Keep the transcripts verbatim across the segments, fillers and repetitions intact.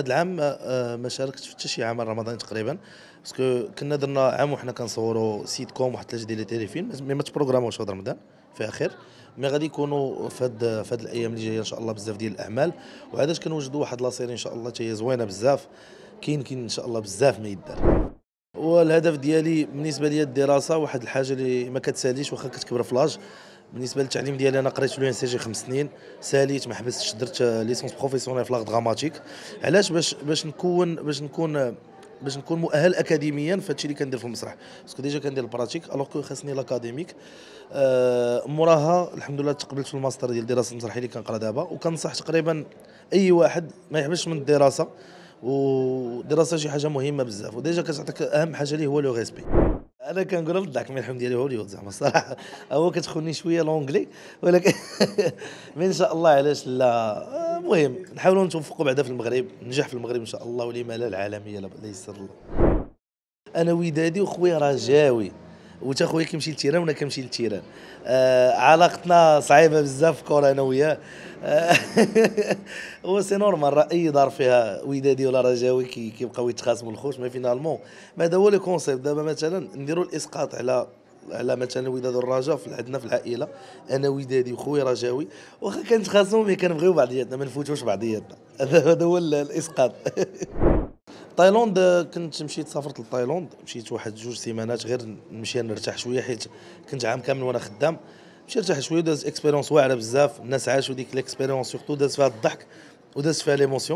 هذا العام آه، ما شاركتش في حتى شي عمل رمضاني تقريبا، باسكو كنا درنا عام وحنا كنصوروا سيت كوم واحد ثلاثه ديال لي تيليفيلم، مي ما تبروغراموش في هذا رمضان فيها خير. مي غادي يكونوا في هاد في هاد الايام اللي جايه ان شاء الله بزاف ديال الاعمال، وعاداش كنوجدوا واحد لاصيري ان شاء الله حتى هي زوينه بزاف. كاين كاين ان شاء الله بزاف ما يدار. والهدف ديالي بالنسبه لي الدراسه واحد الحاجه اللي ما كتساليش واخا كتكبر في لاج. بالنسبه للتعليم ديالي انا قريت في اليو ان سي جي خمس سنين، ساليت ما حبستش، درت ليسونس بروفيسيونيل في لاغ دراماتيك. علاش؟ باش باش نكون باش نكون باش نكون مؤهل اكاديميا في هادشي اللي كندير في المسرح، باسكو ديجا كندير البراتيك الوغ كو خاصني لاكاديميك. آه موراها الحمد لله تقبلت في الماستر ديال الدراسه المسرحيه اللي كنقرا دابا، وكنصح تقريبا اي واحد ما يحبسش من الدراسه، والدراسه شي حاجه مهمه بزاف، وديجا كتعطيك اهم حاجه اللي هو لو ريسبي. انا كنقولها للضحك من الحمد ديالي هوليوود زعما الصراحه، هو كتخوني شويه لونجلي ولكن من ان شاء الله علاش لا. المهم نحاولوا نتوفقوا بعدا في المغرب، ننجح في المغرب ان شاء الله، ولما لا العالميه لا يسر الله. انا ودادي وخويا رجاوي، وتا خويا كيمشي للتيران وانا كنمشي للتيران. آه علاقتنا صعيبه بزاف في كره انا وياه. آه هو سي نورمال، راه اي دار فيها ودادي ولا رجاوي كي كيبقاو يتخاصموا الخوت، مي فينالمون ما هذا هو لو كونسيبت. دابا مثلا نديروا الاسقاط على على مثلا الوداد والرجاء في عندنا في العائله، انا ودادي وخويا رجاوي واخا كنتخاصموا مي كنبغيو بعضياتنا، ما نفوتوش بعضياتنا. هذا هو الاسقاط. تايلاند كنت مشيت سافرت لتايلاند، مشيت واحد جوج سيمانات غير نمشي نرتاح شويه، حيت كنت عام كامل وانا خدام. مشيت نرتاح شويه، داز اكسبيريونس واعره بزاف، الناس عاشوا ديك الاكسبيريونس، سورتو داز فيها الضحك وداز فيها ليموسيون،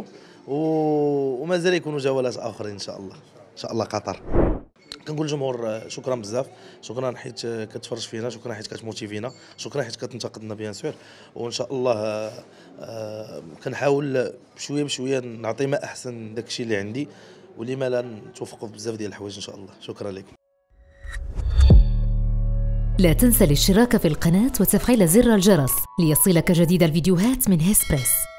ومازال يكونوا جولات اخرين ان شاء الله. ان شاء الله قطر. كنقول للجمهور شكرا بزاف، شكرا حيت كتفرج فينا، شكرا حيت كتموتيفينا، شكرا حيت كتنتقدنا بيان سور، وان شاء الله آه آه كنحاول بشويه بشويه نعطي ما احسن داكشي اللي عندي، ولما لا نتوفقوا بزاف ديال الحوايج ان شاء الله. شكرا لكم. لا تنسى الاشتراك في القناة وتفعيل زر الجرس ليصلك جديد الفيديوهات من هيسبريس.